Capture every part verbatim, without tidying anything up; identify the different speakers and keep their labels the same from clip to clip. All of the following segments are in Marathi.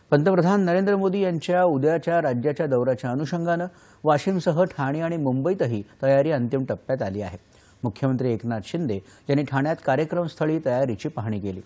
Speaker 1: पंतप्रधान नरेंद्र मोदी यांच्या उद्याच्या राज्याच्या दौऱ्याच्या अनुषंगाने वाशिमसह ठाणे आणि मुंबईतही तयारी अंतिम टप्प्यात आली आहे। मुख्यमंत्री एकनाथ शिंदे यांनी ठाण्यात कार्यक्रमस्थळी तयारीची पाहणी केली।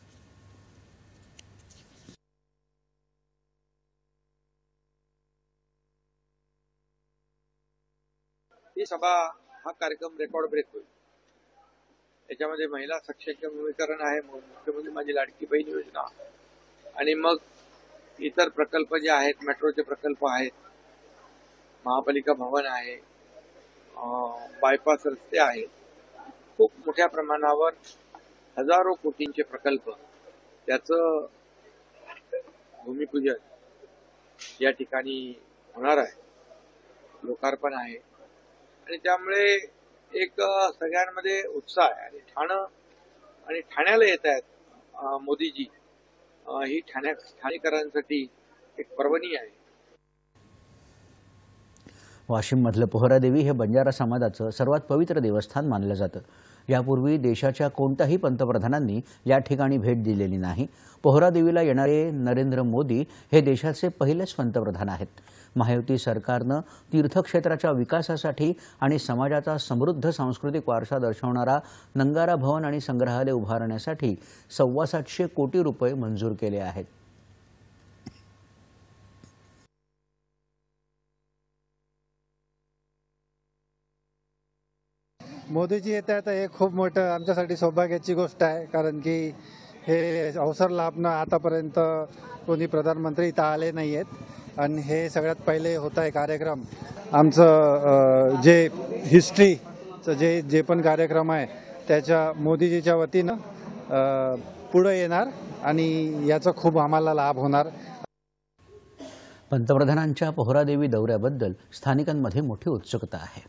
Speaker 2: ही सभा हा कार्यक्रम रेकॉर्ड ब्रेक होईल। याच्यामध्ये महिला सक्षमीकरण आहे, मुख्यमंत्री माझी लाडकी बहीण योजना आणि मग इतर प्रकल्प जे आहेत, मेट्रोचे प्रकल्प आहेत, महापालिका भवन आहे, बायपास रस्ते आहेत, खूप मोठ्या प्रमाणावर हजारो कोटींचे प्रकल्प त्याचं भूमिपूजन या ठिकाणी होणार आहे, लोकार्पण आहे आणि त्यामुळे एक सगळ्यांमध्ये उत्साह आहे। आणि ठाणं आणि ठाण्याला येत आहेत मोदीजी, ही ठाण्या ठाणेकरांसाठी एक पर्वणी आहे।
Speaker 1: वाशिममधलं पोहरादेवी हे बंजारा समाजाचं सर्वात पवित्र देवस्थान मानलं जातं। यापूर्वी देशाच्या कोणत्याही पंतप्रधानांनी या ठिकाणी भेट दिलेली नाही। पोहरादेवीला येणारे नरेंद्र मोदी हे देशाचे पहिलेच पंतप्रधान आहेत। महायुती सरकारनं तीर्थक्षेत्राच्या विकासासाठी आणि समाजाचा समृद्ध सांस्कृतिक वारसा दर्शवणारा नंगारा भवन आणि संग्रहालय उभारण्यासाठी सव्वा सातशे कोटी रुपये मंजूर केले आहेत।
Speaker 3: मोदीजी येत आहेत हे खूप मोठं आमच्यासाठी सौभाग्याची गोष्ट आहे, कारण की हे अवसर लाभणं आतापर्यंत कोणी प्रधानमंत्री इथं आले नाही आहेत आणि हे सगळ्यात पहिले होत आहे कार्यक्रम। आमचं जे हिस्ट्रीचं जे जे पण कार्यक्रम आहे त्याच्या मोदीजीच्या वतीनं पुढे येणार आणि याचा खूप आम्हाला लाभ होणार।
Speaker 1: पंतप्रधानांच्या पोहरादेवी दौऱ्याबद्दल स्थानिकांमध्ये मोठी उत्सुकता आहे।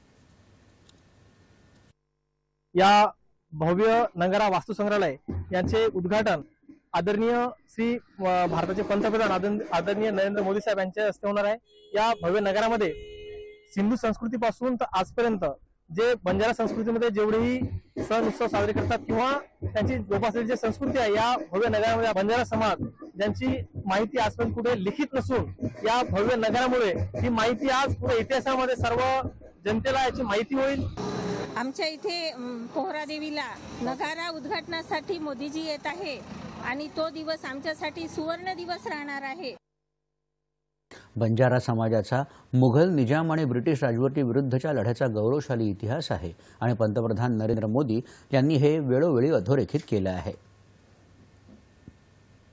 Speaker 4: या भव्य नंगारा वास्तु संग्रहालय यांचे उद्घाटन आदरणीय श्री भारताचे पंतप्रधान आदरणीय नरेंद्र मोदी साहेब यांच्या हस्ते होणार आहे। या भव्य नगरामध्ये सिंधू संस्कृतीपासून तर आजपर्यंत जे बंजारा संस्कृतीमध्ये जेवढेही सण उत्सव साजरे करतात किंवा त्यांची जोपासलेली जी संस्कृती आहे, या भव्य नगरामध्ये बंजारा समाज ज्यांची माहिती आजपर्यंत कुठे लिखित नसून या भव्य नगरामुळे ही माहिती आज पुढे इतिहासामध्ये सर्व जनतेला याची माहिती होईल।
Speaker 5: आमच्या इथे पोहरादेवीला नगारा उद्घाटनासाठी मोदीजी येत आहे आणि तो दिवस आमच्यासाठी सुवर्ण दिवस राहणार आहे।
Speaker 1: बंजारा समाजाचा मुघल निजाम आणि ब्रिटिश राजवटीविरुद्धच्या लढ्याचा गौरवशाली इतिहास आहे आणि पंतप्रधान नरेंद्र मोदी यांनी हे वेळोवेळी अधोरेखित केलं आहे।